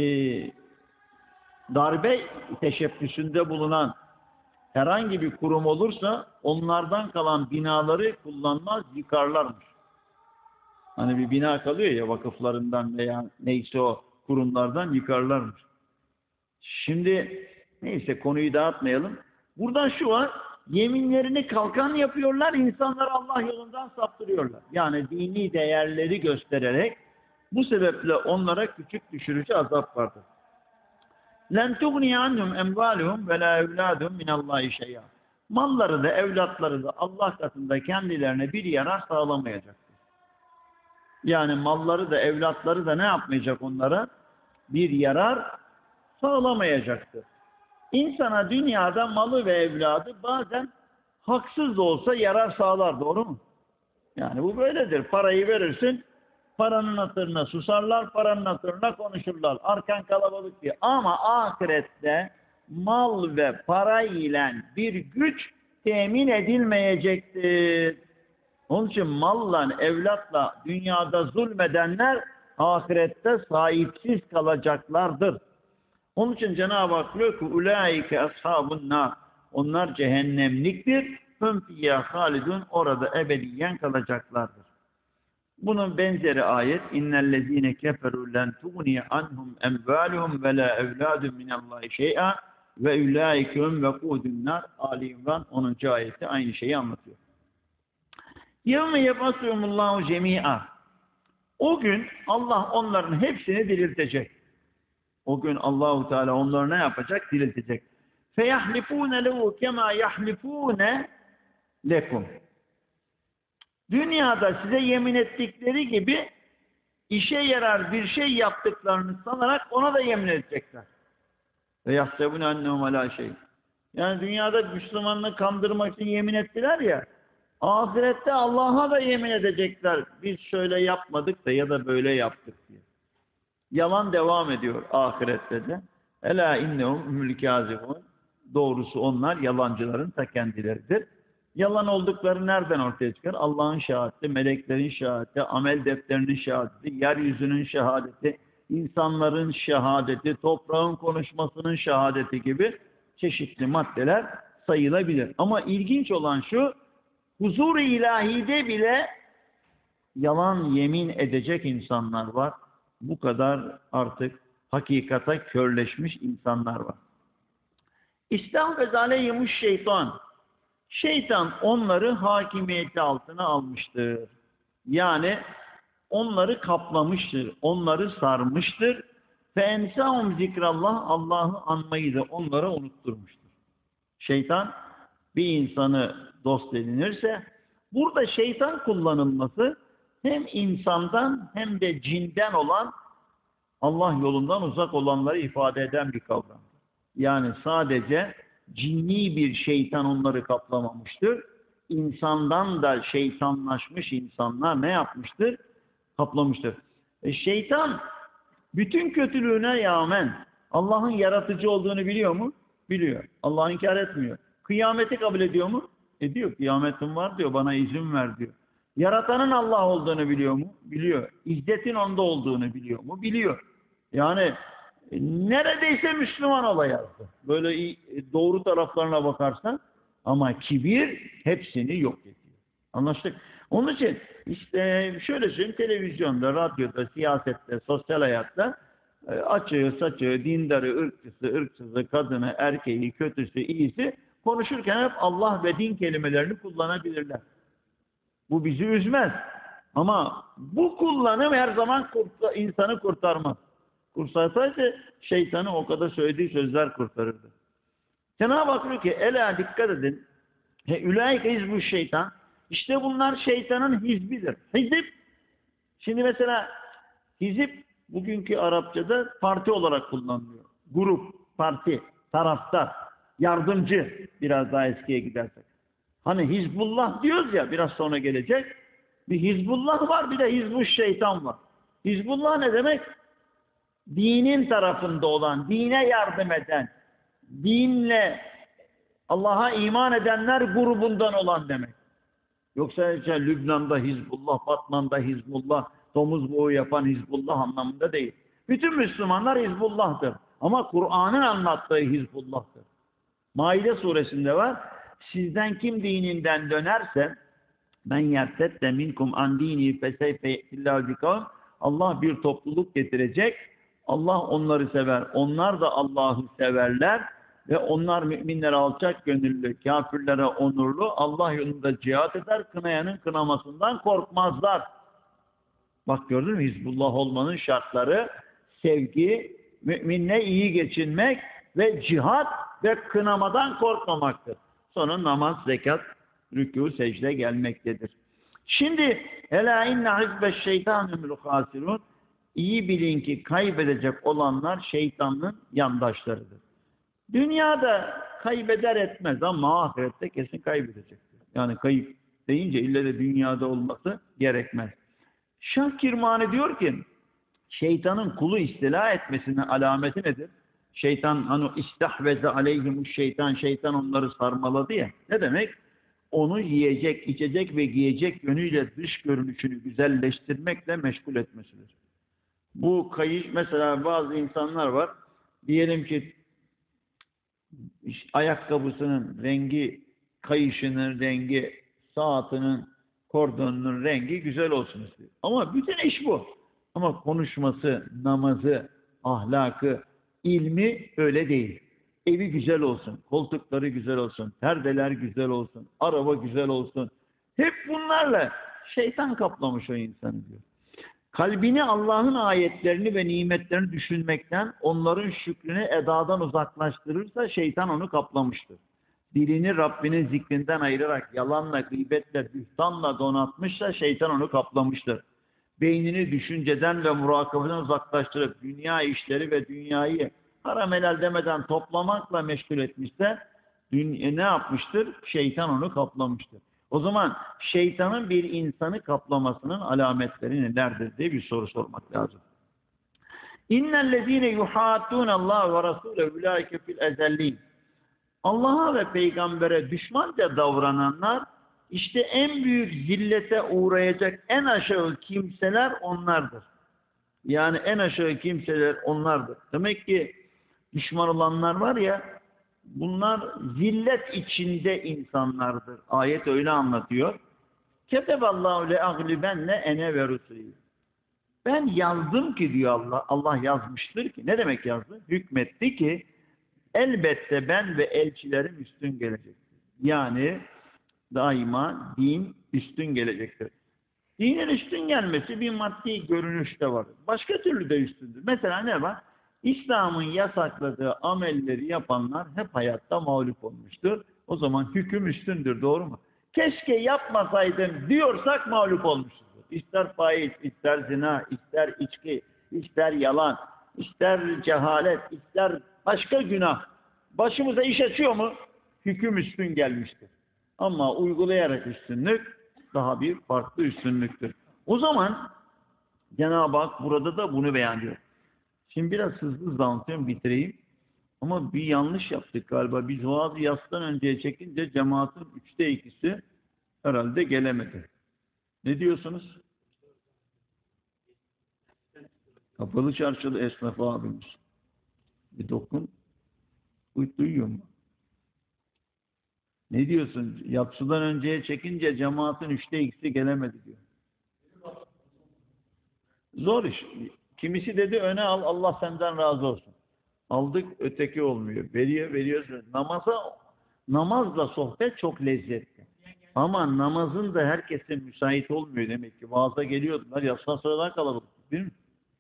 darbe teşebbüsünde bulunan herhangi bir kurum olursa onlardan kalan binaları kullanmaz, yıkarlarmış. Hani bir bina kalıyor ya vakıflarından veya neyse o kurumlardan yıkarlarmış. Şimdi neyse konuyu dağıtmayalım. Buradan şu var, yeminlerini kalkan yapıyorlar, insanları Allah yolundan saptırıyorlar. Yani dini değerleri göstererek bu sebeple onlara küçük düşürücü azap vardır. لَنْ تُغْنِيَ عَنْهُمْ اَمْوَالُهُمْ وَلَا اَوْلَادُهُمْ مِنَ اللّٰهِ شَيْئًا. Malları da evlatları da Allah katında kendilerine bir yarar sağlamayacaktır. Yani malları da evlatları da ne yapmayacak onlara? Bir yarar sağlamayacaktır. İnsana dünyada malı ve evladı bazen haksız da olsa yarar sağlar, doğru mu? Yani bu böyledir. Parayı verirsin, paranın hatırına susarlar, paranın hatırına konuşurlar. Arkan kalabalık diye. Ama ahirette mal ve para ile bir güç temin edilmeyecektir. Onun için malla, evlatla dünyada zulmedenler ahirette sahipsiz kalacaklardır. Onun için Cenab-ı Hak diyor ki ulaike ashabun nar. Onlar cehennemliktir. Hum fiyâ halidun. Orada ebediyen kalacaklardır. Bunun benzeri ayet innellezîne keferû len tuğniye anhum emvâluhum ve lâ evlâdun minallâhi şey'a ve ulaike hum vekûdun nar. Ali İmran onuncu ayeti aynı şeyi anlatıyor. Yevme yeb'asuhumullâhu cemî'a. O gün Allah onların hepsini diriltecek. O gün Allahu Teala onları ne yapacak? Diriltecek. Feyahlifûne lehu kemâ yahlifûne lekum. Dünyada size yemin ettikleri gibi işe yarar bir şey yaptıklarını sanarak ona da yemin edecekler. Ve yahsebûne ennehum alâ şey. Yani dünyada Müslümanlığı kandırmak için yemin ettiler ya, ahirette Allah'a da yemin edecekler. Biz şöyle yapmadık da ya da böyle yaptık diye. Yalan devam ediyor ahirette de. Ela innehum humul kâzibûn. Doğrusu onlar yalancıların ta kendileridir. Yalan oldukları nereden ortaya çıkar? Allah'ın şehadeti, meleklerin şehadeti, amel defterinin şehadeti, yeryüzünün şehadeti, insanların şehadeti, toprağın konuşmasının şehadeti gibi çeşitli maddeler sayılabilir. Ama ilginç olan şu, huzur-u ilahide bile yalan yemin edecek insanlar var. Bu kadar artık hakikata körleşmiş insanlar var. İslam ve zaleyhimuş şeytan. Şeytan onları hakimiyeti altına almıştır. Yani onları kaplamıştır, onları sarmıştır. Fe ensâhum zikrallah, Allah'ı anmayı da onlara unutturmuştur. Şeytan bir insanı dost edinirse, burada şeytan kullanılması hem insandan hem de cinden olan, Allah yolundan uzak olanları ifade eden bir kavram. Yani sadece cinni bir şeytan onları kaplamamıştır. İnsandan da şeytanlaşmış insanlar ne yapmıştır? Kaplamıştır. E şeytan bütün kötülüğüne rağmen Allah'ın yaratıcı olduğunu biliyor mu? Biliyor. Allah inkar etmiyor. Kıyameti kabul ediyor mu? Ediyor. Kıyametim var diyor. Bana izin ver diyor. Yaratanın Allah olduğunu biliyor mu? Biliyor. İzzetin onda olduğunu biliyor mu? Biliyor. Yani e, neredeyse Müslüman ola yazdı. Böyle e, doğru taraflarına bakarsan, ama kibir hepsini yok ediyor. Anlaştık. Onun için işte şöyle söyleyeyim, televizyonda, radyoda, siyasette, sosyal hayatta e, açığı, saçığı, dindarı, ırkçısı, ırksızı, kadını, erkeği, kötüsü, iyisi konuşurken hep Allah ve din kelimelerini kullanabilirler. Bu bizi üzmez. Ama bu kullanım her zaman kurtar, insanı kurtarmaz. Kurtarsaydı şeytanı o kadar söylediği sözler kurtarırdı. Cenab-ı Hak diyor ki, ela dikkat edin. Ülaike hizbu şeytan. İşte bunlar şeytanın hizbidir. Hizip, şimdi mesela hizip bugünkü Arapçada parti olarak kullanılıyor. Grup, parti, taraftar, yardımcı, biraz daha eskiye gidersek. Hani Hizbullah diyoruz ya, biraz sonra gelecek. Bir Hizbullah var, bir de Hizbu şeytan var. Hizbullah ne demek? Dinin tarafında olan, dine yardım eden, dinle Allah'a iman edenler grubundan olan demek. Yoksa işte Lübnan'da Hizbullah, Batman'da Hizbullah, domuz boğu yapan Hizbullah anlamında değil. Bütün Müslümanlar Hizbullah'tır. Ama Kur'an'ın anlattığı Hizbullah'tır. Maide suresinde var. Sizden kim dininden dönerse, men yertedde minkum an dini feseyfe ye'tillâhu bikavm, Allah bir topluluk getirecek. Allah onları sever. Onlar da Allah'ı severler. Ve onlar müminlere alçak gönüllü, kafirlere onurlu, Allah yolunda cihat eder, kınayanın kınamasından korkmazlar. Bak gördün mü? Hizbullah olmanın şartları sevgi, müminle iyi geçinmek ve cihat ve kınamadan korkmamaktır. Sonra namaz, zekat, rükû, secde gelmektedir. Şimdi elâ inne hizbeş şeytanümül khâsirûn, iyi bilin ki kaybedecek olanlar şeytanın yandaşlarıdır. Dünyada kaybeder etmez ama ahirette kesin kaybedecektir. Yani kayıp deyince ille de dünyada olması gerekmez. Şah Kirmani diyor ki, şeytanın kulu istila etmesinin alameti nedir? Şeytan hani istahveze aleyhimuş şeytan, şeytan onları sarmaladı ya. Ne demek? Onu yiyecek, içecek ve giyecek yönüyle dış görünüşünü güzelleştirmekle meşgul etmesidir. Bu kayış, mesela bazı insanlar var, diyelim ki ayakkabısının rengi, kayışının rengi, saatinin, kordonunun rengi güzel olsun istiyor. Ama bütün iş bu. Ama konuşması, namazı, ahlakı, ilmi öyle değil. Evi güzel olsun, koltukları güzel olsun, perdeler güzel olsun, araba güzel olsun. Hep bunlarla şeytan kaplamış o insanı diyor. Kalbini Allah'ın ayetlerini ve nimetlerini düşünmekten, onların şükrünü edadan uzaklaştırırsa şeytan onu kaplamıştır. Dilini Rabbinin zikrinden ayırarak yalanla, gıybetle, bühtanla donatmışsa şeytan onu kaplamıştır. Beynini düşünceden ve murakabeden uzaklaştırıp dünya işleri ve dünyayı haram helal demeden toplamakla meşgul etmişse ne yapmıştır? Şeytan onu kaplamıştır. O zaman şeytanın bir insanı kaplamasının alametleri nelerdir diye bir soru sormak lazım. İnnellezîne yuhâttûne Allah ve rasûle ulâike fil ezellîn. Allah'a ve peygambere düşmanca davrananlar işte en büyük zillete uğrayacak en aşağı kimseler onlardır. Yani en aşağı kimseler onlardır. Demek ki düşman olanlar var ya, bunlar zillet içinde insanlardır. Ayet öyle anlatıyor. Keteballahu le aglibenne ene ve rusuli. Ben yazdım ki diyor Allah. Allah yazmıştır ki. Ne demek yazdı? Hükmetti ki elbette ben ve elçilerim üstün gelecektir. Yani daima din üstün gelecektir. Dinin üstün gelmesi bir maddi görünüşte var. Başka türlü de üstündür. Mesela ne var? İslam'ın yasakladığı amelleri yapanlar hep hayatta mağlup olmuştur. O zaman hüküm üstündür, doğru mu? Keşke yapmasaydım diyorsak mağlup olmuşuzdur. İster faiz, ister zina, ister içki, ister yalan, ister cehalet, ister başka günah. Başımıza iş açıyor mu? Hüküm üstün gelmiştir. Ama uygulayarak üstünlük daha bir farklı üstünlüktür. O zaman Cenab-ı Hak burada da bunu beyan ediyor. Şimdi biraz hızlı hızlı anlatıyorum, bitireyim. Ama bir yanlış yaptık galiba. Biz vaazı yastan önceye çekince cemaatin üçte ikisi herhalde gelemedi. Ne diyorsunuz? Kapalı Çarşılı esnaf abimiz. Bir dokun. Duyuyor mu? Ne diyorsun? Yatsıdan önceye çekince cemaatin üçte ikisi gelemedi diyor. Zor iş. Kimisi dedi öne al, Allah senden razı olsun. Aldık, öteki olmuyor. Veriyor, veriyorsun. Namaza, namazla sohbet çok lezzetli. Ama namazın da herkese müsait olmuyor demek ki. Vaaza geliyordular, yatsıdan sonradan kalabalık. Değil mi?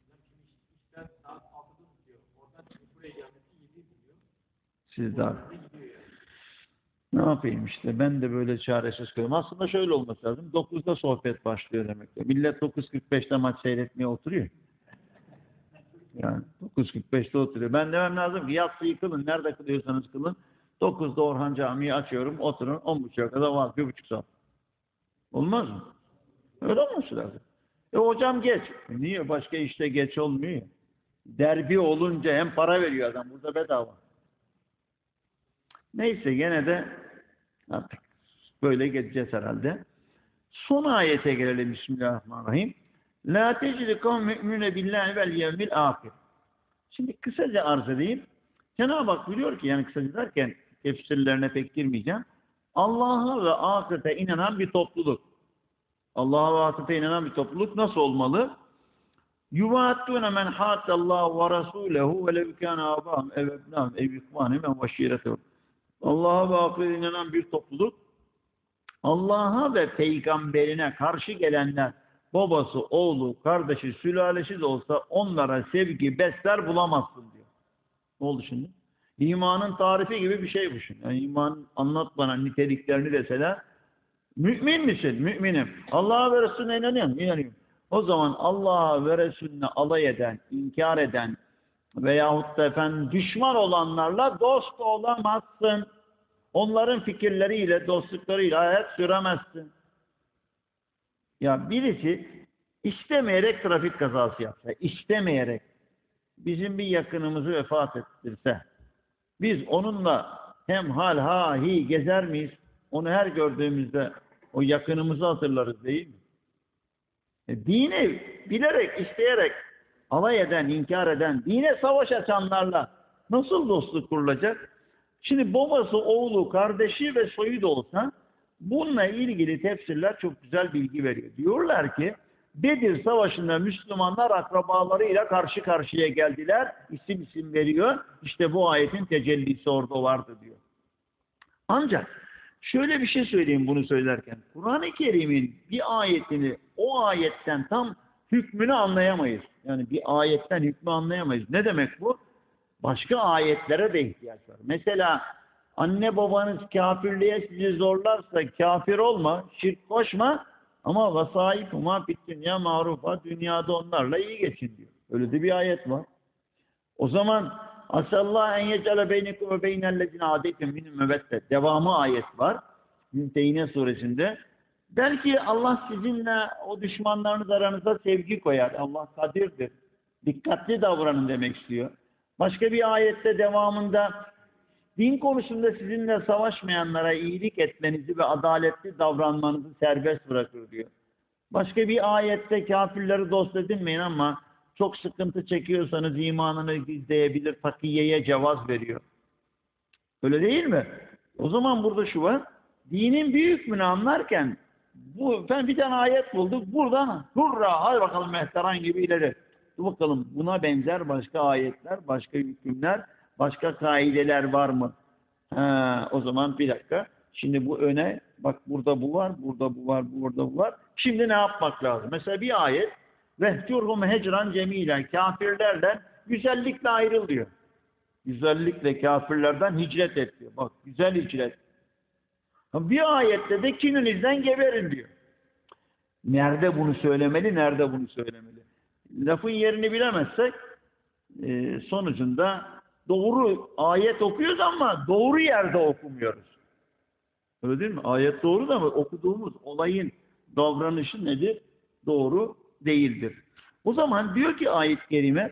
Siz daha. Ne yapayım işte, ben de böyle çaresiz kalıyorum. Aslında şöyle olması lazım, dokuzda sohbet başlıyor demek ki. Millet dokuz kırk beşte maç seyretmeye oturuyor. Yani dokuz kırk beşte oturuyor. Ben demem lazım ki yatsıyı kılın, nerede kılıyorsanız kılın. dokuzda Orhan Camii'yi açıyorum, oturun, on buçuğa kadar var, bir buçuk saat. Olmaz mı? Öyle olması lazım. E hocam geç. E niye? Başka işte geç olmuyor. Derbi olunca hem para veriyor adam, burada bedava. Neyse gene de artık böyle geçeceğiz herhalde. Son ayete gelelim. Bismillahirrahmanirrahim. La tecidi kavm mü'mine billahi vel yevmil ahir. Şimdi kısaca arz edeyim. Cenab-ı Hak biliyor ki, yani kısaca derken tefsirlerine pek girmeyeceğim. Allah'a ve ahirete inanan bir topluluk. Allah'a ve ahirete inanan bir topluluk nasıl olmalı? Yuvattûne men hâtallâhu ve rasûlehu ve lev kâne âbâhum ev ebnâhum ev ikvânihim ev veşîretehum. Allah'a ve ahirete inanan bir topluluk, Allah'a ve peygamberine karşı gelenler, babası, oğlu, kardeşi, sülalesi de olsa onlara sevgi besler bulamazsın diyor. Ne oldu şimdi? İmanın tarifi gibi bir şey bu şimdi. Yani iman, anlat bana niteliklerini deseler, mümin misin? Müminim. Allah'a ve Resulüne inanıyorum. İnanıyorum. O zaman Allah'a ve Resulüne alay eden, inkar eden veyahut da efendim düşman olanlarla dost olamazsın. Onların fikirleriyle, dostluklarıyla hayat süremezsin. Ya birisi istemeyerek trafik kazası yapsa, istemeyerek bizim bir yakınımızı vefat ettirse, biz onunla hem hal ha hi gezer miyiz? Onu her gördüğümüzde o yakınımızı hatırlarız değil mi? E, dini bilerek, isteyerek alay eden, inkar eden, dine savaş açanlarla nasıl dostluk kurulacak? Şimdi babası, oğlu, kardeşi ve soyu da olsa bununla ilgili tefsirler çok güzel bilgi veriyor. Diyorlar ki Bedir Savaşı'nda Müslümanlar akrabalarıyla karşı karşıya geldiler. İsim isim veriyor. İşte bu ayetin tecellisi orada vardı diyor. Ancak şöyle bir şey söyleyeyim bunu söylerken. Kur'an-ı Kerim'in bir ayetini o ayetten tam hükmünü anlayamayız. Yani bir ayetten hükmü anlayamayız. Ne demek bu? Başka ayetlere de ihtiyaç var. Mesela anne babanız kafirliğe sizi zorlarsa kafir olma, şirk koşma ama vasâifuma fid dünya ma'rufa, dünyada onlarla iyi geçin diyor. Öyle de bir ayet var. O zaman asallahu en yecale beynekum ve beynellezine adeytum minhum meveddet. Devamı ayet var. Mümtehine suresinde. Belki Allah sizinle o düşmanlarınız aranıza sevgi koyar. Allah kadirdir. Dikkatli davranın demek istiyor. Başka bir ayette devamında din konusunda sizinle savaşmayanlara iyilik etmenizi ve adaletli davranmanızı serbest bırakır diyor. Başka bir ayette kafirleri dost edinmeyin ama çok sıkıntı çekiyorsanız imanını gizleyebilir, takiyeye cevaz veriyor. Öyle değil mi? O zaman burada şu var. Dinin bir hükmünü anlarken bu, ben bir tane ayet bulduk. Buradan hurra hadi bakalım mehteran gibi ileri. Dur bakalım buna benzer başka ayetler, başka hükümler, başka kaideler var mı? Ha, o zaman bir dakika. Şimdi bu öne bak burada bu var, burada bu var, burada bu var. Şimdi ne yapmak lazım? Mesela bir ayet vehcurhum hecran cemilen, kafirlerden güzellikle ayrıl diyor. Güzellikle kafirlerden hicret et diyor. Bak güzel hicret. Bir ayette de kininizden geberin diyor. Nerede bunu söylemeli, nerede bunu söylemeli? Lafın yerini bilemezsek e, sonucunda doğru ayet okuyoruz ama doğru yerde okumuyoruz. Öyle değil mi? Ayet doğru da ama okuduğumuz olayın davranışı nedir? Doğru değildir. O zaman diyor ki ayet-i kerime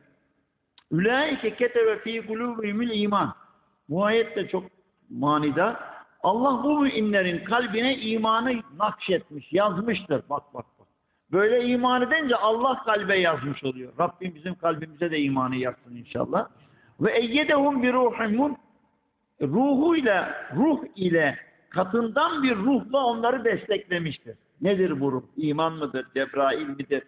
Ulaike ketebe fî kulûbihimul iman. Bu ayet de çok manidar. Allah bu müminlerin kalbine imanı nakşetmiş, yazmıştır. Bak bak bak. Böyle iman edince Allah kalbe yazmış oluyor. Rabbim bizim kalbimize de imanı yazsın inşallah. Ve eyyedehum bir ruhimun, ruhuyla, ruh ile katından bir ruhla onları desteklemiştir. Nedir bu ruh? İman mıdır? Cebrail midir?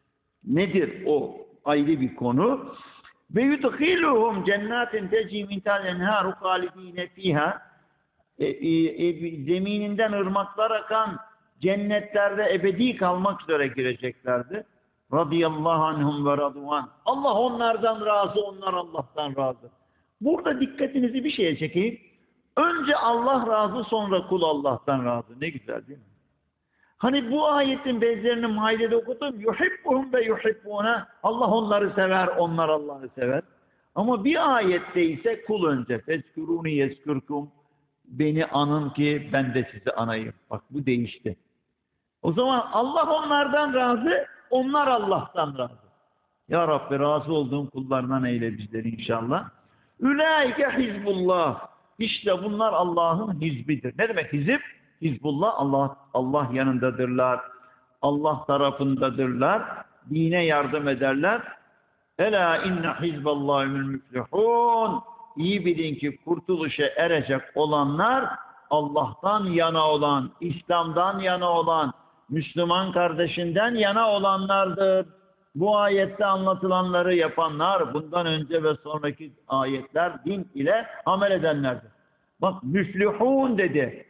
Nedir o? Ayrı bir konu. Ve yudkhiluhum cennetin tecri min tahtiha enharu halidine fiha. E, e, e, zemininden ırmaklar akan cennetlerde ebedi kalmak üzere gireceklerdi. Radıyallahu anhum ve raduan. Allah onlardan razı, onlar Allah'tan razı. Burada dikkatinizi bir şeye çekeyim. Önce Allah razı, sonra kul Allah'tan razı. Ne güzel değil mi? Hani bu ayetin benzerini Maide'de okudum. Yuhibbuhum ve yuhibbuna. Allah onları sever, onlar Allah'ı sever. Ama bir ayette ise kul önce. Fezkuruni yezkurkum. Beni anın ki ben de sizi anayım. Bak bu değişti. O zaman Allah onlardan razı, onlar Allah'tan razı. Ya Rabbi razı olduğum kullarından eyle bizleri inşallah. Ülaike hizbullah. İşte bunlar Allah'ın hizbidir. Ne demek hizip? Hizbullah, Allah Allah yanındadırlar. Allah tarafındadırlar. Dine yardım ederler. Ela inne hizballahumul müflihun. İyi bilin ki kurtuluşa erecek olanlar Allah'tan yana olan, İslam'dan yana olan, Müslüman kardeşinden yana olanlardır. Bu ayette anlatılanları yapanlar, bundan önce ve sonraki ayetler din ile amel edenlerdir. Bak müflihun dedi.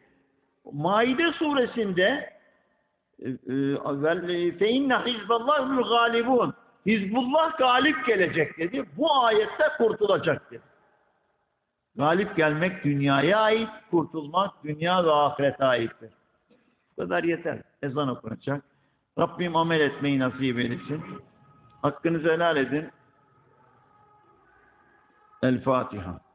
Maide suresinde fe inne hizballahul galibun. Hizbullah galip gelecek dedi. Bu ayette kurtulacak dedi. Galip gelmek dünyaya ait, kurtulmak dünya ve ahirete aittir. Bu kadar yeter. Ezan okunacak. Rabbim amel etmeyi nasip eylesin. Hakkınızı helal edin. El Fatiha.